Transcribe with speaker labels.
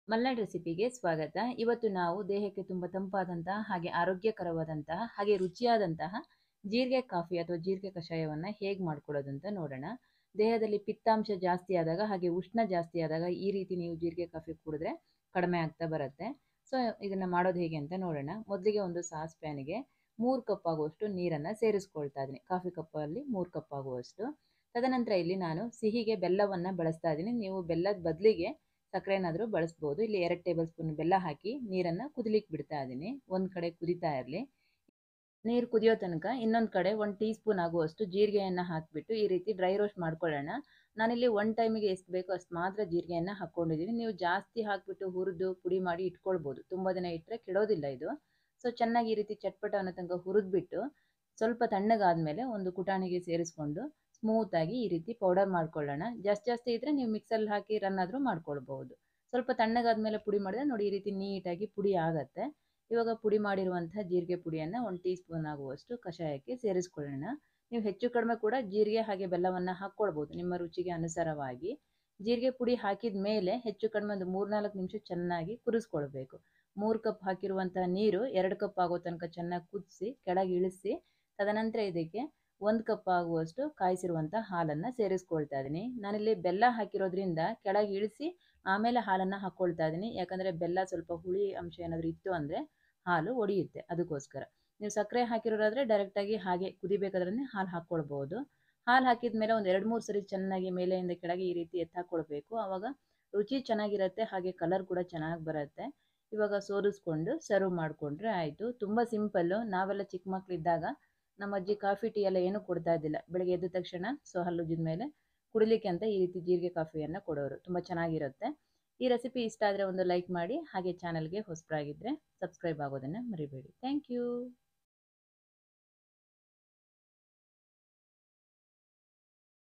Speaker 1: ಮಲ್ನಾಡ್ ರೆಸಿಪಿಗೆ ಸ್ವಾಗತ. ಇವತ್ತು ನಾವು ದೇಹಕ್ಕೆ ತುಂಬ ತಂಪಾದಂತಹ ಹಾಗೆ ಆರೋಗ್ಯಕರವಾದಂತಹ ಹಾಗೆ ರುಚಿಯಾದಂತಹ ಜೀರಿಗೆ ಕಾಫಿ ಅಥವಾ ಜೀರಿಗೆ ಕಷಾಯವನ್ನು ಹೇಗೆ ಮಾಡ್ಕೊಳ್ಳೋದು ಅಂತ ನೋಡೋಣ. ದೇಹದಲ್ಲಿ ಪಿತ್ತಾಂಶ ಜಾಸ್ತಿ ಆದಾಗ ಹಾಗೆ ಉಷ್ಣ ಜಾಸ್ತಿ ಆದಾಗ ಈ ರೀತಿ ನೀವು ಜೀರಿಗೆ ಕಾಫಿ ಕುಡಿದ್ರೆ ಕಡಿಮೆ ಆಗ್ತಾ ಬರುತ್ತೆ. ಸೊ ಇದನ್ನು ಮಾಡೋದು ಹೇಗೆ ಅಂತ ನೋಡೋಣ. ಮೊದಲಿಗೆ ಒಂದು ಸಾಸ್ ಪ್ಯಾನಿಗೆ 3 ಕಪ್ ಆಗುವಷ್ಟು ನೀರನ್ನು ಸೇರಿಸ್ಕೊಳ್ತಾ ಇದ್ದೀನಿ. ಕಾಫಿ ಕಪ್ಪಲ್ಲಿ 3 ಕಪ್ ಆಗುವಷ್ಟು. ತದನಂತರ ಇಲ್ಲಿ ನಾನು ಸಿಹಿಗೆ ಬೆಲ್ಲವನ್ನು ಬಳಸ್ತಾ ಇದ್ದೀನಿ. ನೀವು ಬೆಲ್ಲದ ಬದಲಿಗೆ ಸಕ್ಕರೆನಾದರೂ ಬಳಸ್ಬೋದು. ಇಲ್ಲಿ 2 ಟೇಬಲ್ ಸ್ಪೂನ್ ಬೆಲ್ಲ ಹಾಕಿ ನೀರನ್ನು ಕುದಿಲಿಕ್ಕೆ ಬಿಡ್ತಾ ಇದ್ದೀನಿ. ಒಂದು ಕಡೆ ಕುದಿತಾ ಇರಲಿ. ನೀರು ಕುದಿಯೋ ತನಕ ಇನ್ನೊಂದು ಕಡೆ 1 ಟೀ ಸ್ಪೂನ್ ಆಗುವಷ್ಟು ಜೀರಿಗೆಯನ್ನು ಹಾಕಿಬಿಟ್ಟು ಈ ರೀತಿ ಡ್ರೈ ರೋಸ್ಟ್ ಮಾಡ್ಕೊಳ್ಳೋಣ. ನಾನಿಲ್ಲಿ ಒನ್ ಟೈಮಿಗೆ ಎಷ್ಟು ಬೇಕೋ ಅಷ್ಟು ಮಾತ್ರ ಜೀರಿಗೆಯನ್ನು ಹಾಕ್ಕೊಂಡಿದ್ದೀನಿ. ನೀವು ಜಾಸ್ತಿ ಹಾಕಿಬಿಟ್ಟು ಹುರಿದು ಪುಡಿ ಮಾಡಿ ಇಟ್ಕೊಳ್ಬೋದು. ತುಂಬ ದಿನ ಇಟ್ಟರೆ ಕೆಡೋದಿಲ್ಲ ಇದು. ಸೊ ಚೆನ್ನಾಗಿ ಈ ರೀತಿ ಚಟ್ಪಟ ಅನ್ನೋ ತನಕ ಹುರಿದ್ಬಿಟ್ಟು ಸ್ವಲ್ಪ ತಣ್ಣಗಾದ್ಮೇಲೆ ಒಂದು ಕುಟಾಣಿಗೆ ಸೇರಿಸ್ಕೊಂಡು ಸ್ಮೂತಾಗಿ ಈ ರೀತಿ ಪೌಡರ್ ಮಾಡ್ಕೊಳ್ಳೋಣ. ಜಾಸ್ತಿ ಇದ್ದರೆ ನೀವು ಮಿಕ್ಸಲ್ಲಿ ಹಾಕಿ ರನ್ ಆದರೂ ಮಾಡ್ಕೊಳ್ಬೋದು. ಸ್ವಲ್ಪ ತಣ್ಣಗಾದ್ಮೇಲೆ ಪುಡಿ ಮಾಡಿದ್ರೆ ನೋಡಿ ಈ ರೀತಿ ನೀಟಾಗಿ ಪುಡಿ ಆಗತ್ತೆ. ಇವಾಗ ಪುಡಿ ಮಾಡಿರುವಂತಹ ಜೀರಿಗೆ ಪುಡಿಯನ್ನು 1 ಟೀ ಸ್ಪೂನ್ ಆಗುವಷ್ಟು ಕಷಾಯಕ್ಕೆ ಸೇರಿಸ್ಕೊಳ್ಳೋಣ. ನೀವು ಹೆಚ್ಚು ಕಡಿಮೆ ಕೂಡ ಜೀರಿಗೆ ಹಾಗೆ ಬೆಲ್ಲವನ್ನು ಹಾಕ್ಕೊಳ್ಬೋದು ನಿಮ್ಮ ರುಚಿಗೆ ಅನುಸಾರವಾಗಿ. ಜೀರಿಗೆ ಪುಡಿ ಹಾಕಿದ ಮೇಲೆ ಹೆಚ್ಚು ಕಡಿಮೆ ಒಂದು 3-4 ನಿಮಿಷ ಚೆನ್ನಾಗಿ ಕುದಿಸ್ಕೊಳ್ಬೇಕು. 3 ಕಪ್ ಹಾಕಿರುವಂತಹ ನೀರು 2 ಕಪ್ ಆಗೋ ತನಕ ಚೆನ್ನಾಗಿ ಕುದಿಸಿ ಕೆಳಗೆ ಇಳಿಸಿ ತದನಂತರ ಇದಕ್ಕೆ 1 ಕಪ್ ಆಗುವಷ್ಟು ಕಾಯಿಸಿರುವಂಥ ಹಾಲನ್ನು ಸೇರಿಸ್ಕೊಳ್ತಾ ಇದ್ದೀನಿ. ನಾನಿಲ್ಲಿ ಬೆಲ್ಲ ಹಾಕಿರೋದ್ರಿಂದ ಕೆಳಗೆ ಇಳಿಸಿ ಆಮೇಲೆ ಹಾಲನ್ನು ಹಾಕ್ಕೊಳ್ತಾ ಇದ್ದೀನಿ. ಯಾಕಂದರೆ ಬೆಲ್ಲ ಸ್ವಲ್ಪ ಹುಳಿ ಅಂಶ ಏನಾದರೂ ಇತ್ತು ಅಂದರೆ ಹಾಲು ಒಡೆಯುತ್ತೆ, ಅದಕ್ಕೋಸ್ಕರ. ನೀವು ಸಕ್ಕರೆ ಹಾಕಿರೋರಾದರೆ ಡೈರೆಕ್ಟಾಗಿ ಹಾಗೆ ಕುದಿಬೇಕಾದ್ರೆ ಹಾಲು ಹಾಕ್ಕೊಳ್ಬೋದು. ಹಾಲು ಹಾಕಿದ ಮೇಲೆ ಒಂದು 2-3 ಸರಿ ಚೆನ್ನಾಗಿ ಮೇಲೆಯಿಂದ ಕೆಳಗೆ ಈ ರೀತಿ ಹಾಕ್ಕೊಳ್ಬೇಕು. ಆವಾಗ ರುಚಿ ಚೆನ್ನಾಗಿರುತ್ತೆ, ಹಾಗೆ ಕಲರ್ ಕೂಡ ಚೆನ್ನಾಗಿ ಬರುತ್ತೆ. ಇವಾಗ ಸೋರಿಸ್ಕೊಂಡು ಸರ್ವ್ ಮಾಡಿಕೊಂಡ್ರೆ ಆಯಿತು. ತುಂಬ ಸಿಂಪಲ್ಲು. ನಾವೆಲ್ಲ ಚಿಕ್ಕ ಮಕ್ಕಳಿದ್ದಾಗ ನಮ್ಮ ಅಜ್ಜಿ ಕಾಫಿ ಟೀ ಎಲ್ಲ ಏನೂ ಕೊಡ್ತಾ ಇದ್ದಿಲ್ಲ. ಬೆಳಗ್ಗೆ ಎದ್ದ ತಕ್ಷಣ ಹಲ್ಲುಜ್ಜಿದ ಮೇಲೆ ಕುಡಿಲಿಕ್ಕೆ ಅಂತ ಈ ರೀತಿ ಜೀರಿಗೆ ಕಾಫಿಯನ್ನು ಕೊಡೋರು. ತುಂಬ ಚೆನ್ನಾಗಿರುತ್ತೆ. ಈ ರೆಸಿಪಿ ಇಷ್ಟ ಆದರೆ ಒಂದು ಲೈಕ್ ಮಾಡಿ, ಹಾಗೆ ಚಾನಲ್ಗೆ ಹೊಸಬರಾಗಿದ್ದರೆ ಸಬ್ಸ್ಕ್ರೈಬ್ ಆಗೋದನ್ನು ಮರಿಬೇಡಿ. Thank you.